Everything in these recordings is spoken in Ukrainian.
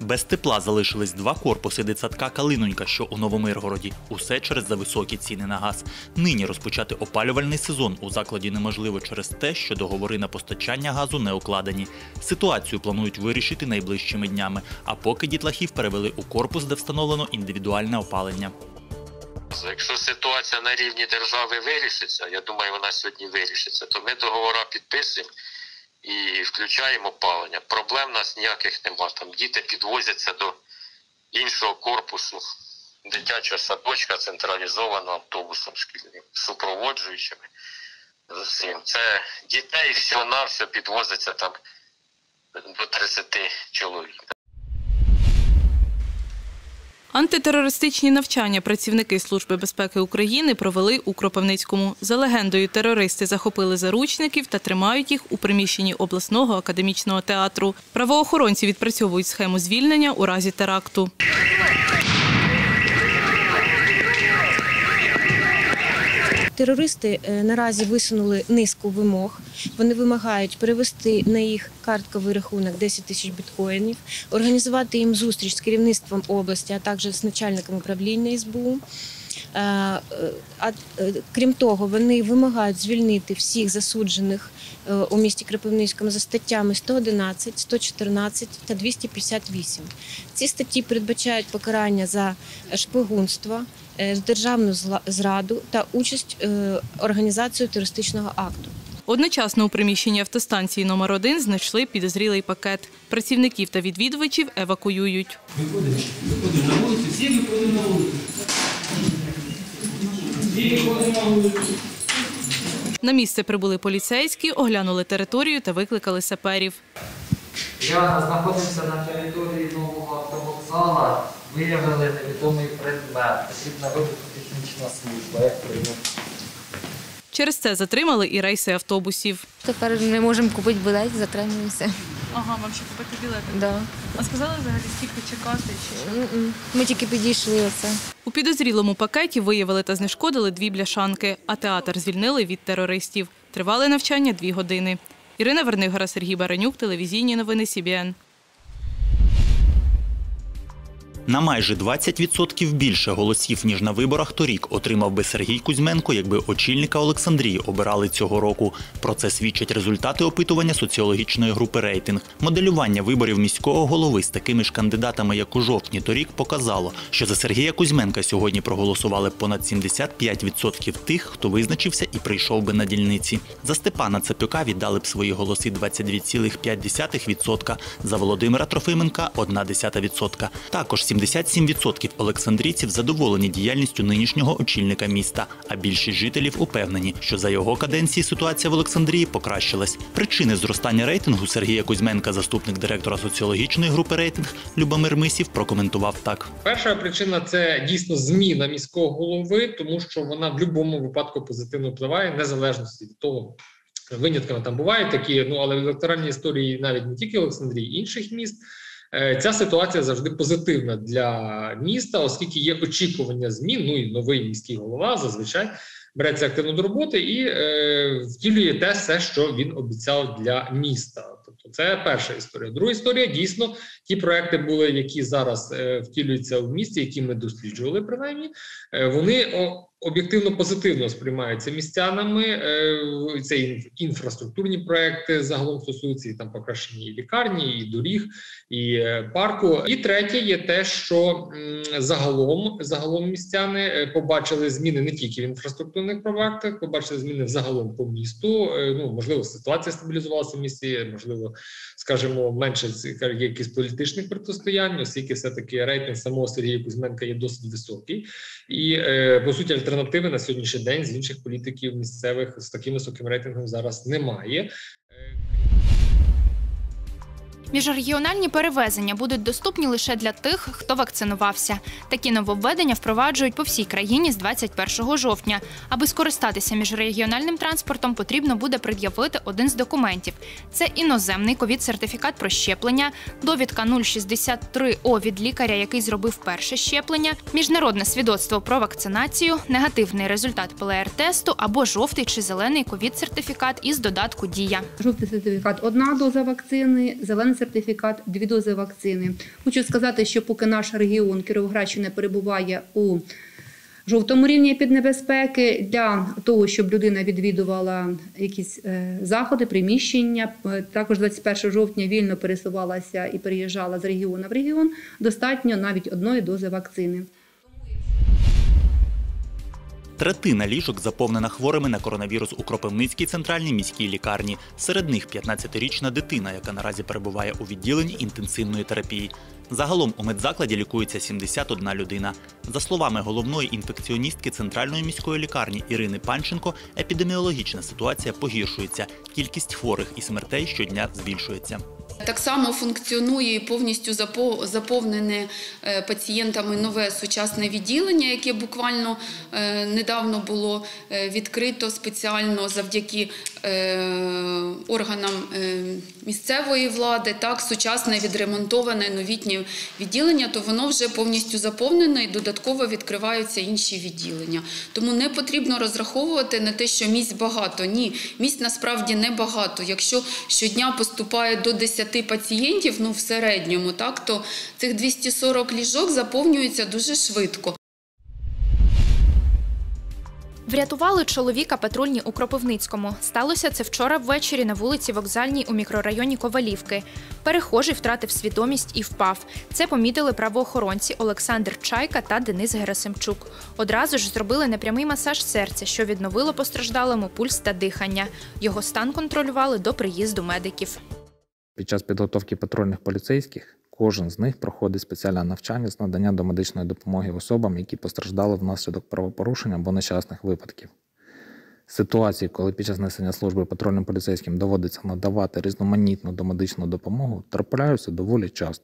Без тепла залишились два корпуси дитсадка «Калинонька», що у Новомиргороді. Усе через зависокі ціни на газ. Нині розпочати опалювальний сезон у закладі неможливо через те, що договори на постачання газу не укладені. Ситуацію планують вирішити найближчими днями, а поки дітлахів перевели у корпус, де встановлено індивідуальне опалення. Якщо ситуація на рівні держави вирішиться, я думаю, вона сьогодні вирішиться, то ми договори підписуємо і включаємо опалення. Проблем у нас ніяких нема. Там діти підвозяться до іншого корпусу, дитяча садочка централізована автобусом шкільним, супроводжуючими. Це дітей всього-навсього підвозиться там до 30 чоловік. Антитерористичні навчання працівники Служби безпеки України провели у Кропивницькому. За легендою, терористи захопили заручників та тримають їх у приміщенні обласного академічного театру. Правоохоронці відпрацьовують схему звільнення у разі теракту. Терористи наразі висунули низку вимог. Вони вимагають перевести на їх картковий рахунок 10 тисяч біткоїнів, організувати їм зустріч з керівництвом області, а також з начальником управління СБУ. Крім того, вони вимагають звільнити всіх засуджених у місті Кропивницькому за статтями 111, 114 та 258. Ці статті передбачають покарання за шпигунство, державну зраду та участь в організації терористичного акту. Одночасно у приміщенні автостанції номер 1 знайшли підозрілий пакет. Працівників та відвідувачів евакуюють. Виходимо на вулицю, всі виходимо на вулицю. На місце прибули поліцейські, оглянули територію та викликали саперів. Я знаходився на території нового автовокзалу, виявили невідомий предмет. Потрібна вибухотехнічна служба. Як прийняв? Через це затримали і рейси автобусів. Тепер не можемо купити білет, затримуємося. Ага, вам ще купити білети? Да. А сказали взагалі, скільки чекати? Ми тільки підійшли оце. У підозрілому пакеті виявили та знешкодили 2 бляшанки, а театр звільнили від терористів. Тривали навчання 2 години. Ірина Вернигора, Сергій Баранюк, телевізійні новини СІБІН. На майже 20% більше голосів, ніж на виборах торік, отримав би Сергій Кузьменко, якби очільника Олександрії обирали цього року. Про це свідчать результати опитування соціологічної групи «Рейтинг». Моделювання виборів міського голови з такими ж кандидатами, як у жовтні торік, показало, що за Сергія Кузьменка сьогодні проголосували понад 75% тих, хто визначився і прийшов би на дільниці. За Степана Цапюка віддали б свої голоси 22,5%, за Володимира Трофименка – 0,1%. Також 77% олександрійців задоволені діяльністю нинішнього очільника міста, а більшість жителів упевнені, що за його каденції ситуація в Олександрії покращилась. Причини зростання рейтингу Сергія Кузьменка, заступник директора соціологічної групи «Рейтинг» Любомир Мисів, прокоментував так. Перша причина – це дійсно зміна міського голови, тому що вона в будь-якому випадку позитивно впливає, незалежно від того, винятками там бувають такі, але в електоральній історії навіть не тільки Олександрії, інших міст, ця ситуація завжди позитивна для міста, оскільки є очікування змін, і новий міський голова зазвичай береться активно до роботи і втілює те все, що він обіцяв для міста. Тобто це перша історія. Друга історія, дійсно, ті проекти були, які зараз втілюються в місті, які ми досліджували принаймні, вони об'єктивно позитивно сприймаються містянами. Це інфраструктурні проекти загалом стосуються і там покращення і лікарні, і доріг, і парку. І третє є те, що загалом містяни побачили зміни не тільки в інфраструктурних проектах, побачили зміни загалом по місту. Можливо, ситуація стабілізувалася в місті, можливо, скажімо, менше якихось політичних протистоянь, оскільки все-таки рейтинг самого Сергія Кузьменка є досить високий. І, по суті, альтернативи на сьогоднішній день з інших політиків місцевих з таким високим рейтингом зараз немає. Міжрегіональні перевезення будуть доступні лише для тих, хто вакцинувався. Такі нововведення впроваджують по всій країні з 21 жовтня. Аби скористатися міжрегіональним транспортом, потрібно буде пред'явити один з документів. Це іноземний ковід-сертифікат про щеплення, довідка 063О від лікаря, який зробив перше щеплення, міжнародне свідоцтво про вакцинацію, негативний результат ПЛР-тесту або жовтий чи зелений ковід-сертифікат із додатку «Дія». Жовтий сертифікат – 1 доза вакцини, зелений сертифікат, 2 дози вакцини. Хочу сказати, що поки наш регіон Кіровоградщина перебуває у жовтому рівні піднебезпеки, для того, щоб людина відвідувала якісь заходи, приміщення, також 21 жовтня вільно пересувалася і переїжджала з регіону в регіон, достатньо навіть 1 дози вакцини. Третина ліжок заповнена хворими на коронавірус у Кропивницькій центральній міській лікарні. Серед них 15-річна дитина, яка наразі перебуває у відділенні інтенсивної терапії. Загалом у медзакладі лікується 71 людина. За словами головної інфекціоністки Центральної міської лікарні Ірини Панченко, епідеміологічна ситуація погіршується. Кількість хворих і смертей щодня збільшується. Так само функціонує і повністю заповнене пацієнтами нове сучасне відділення, яке буквально недавно було відкрито спеціально завдяки органам місцевої влади. Так, сучасне відремонтоване новітнє відділення, то воно вже повністю заповнене і додатково відкриваються інші відділення. Тому не потрібно розраховувати на те, що місць багато. Ні, місць насправді небагато. Якщо щодня поступає до 10 пацієнтів, в середньому, так, то цих 240 ліжок заповнюються дуже швидко. Врятували чоловіка патрульні у Кропивницькому. Сталося це вчора ввечері на вулиці Вокзальній у мікрорайоні Ковалівки. Перехожий втратив свідомість і впав. Це помітили правоохоронці Олександр Чайка та Денис Герасимчук. Одразу ж зробили непрямий масаж серця, що відновило постраждалому пульс та дихання. Його стан контролювали до приїзду медиків. Під час підготовки патрульних поліцейських кожен з них проходить спеціальне навчання з надання домедичної допомоги особам, які постраждали внаслідок правопорушень або нещасних випадків. Ситуації, коли під час несення служби патрульним поліцейським доводиться надавати різноманітну домедичну допомогу, трапляються доволі часто.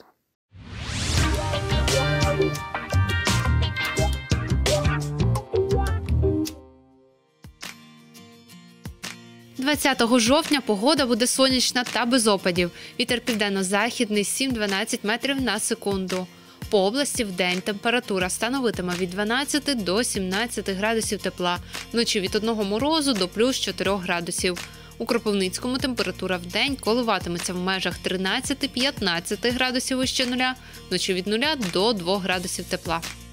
20 жовтня погода буде сонячна та без опадів. Вітер південно-західний 7-12 метрів на секунду. По області вдень температура становитиме від 12 до 17 градусів тепла. Вночі від 1 морозу до плюс 4 градусів. У Кропивницькому температура вдень коливатиметься в межах 13-15 градусів вище нуля, вночі від 0 до 2 градусів тепла.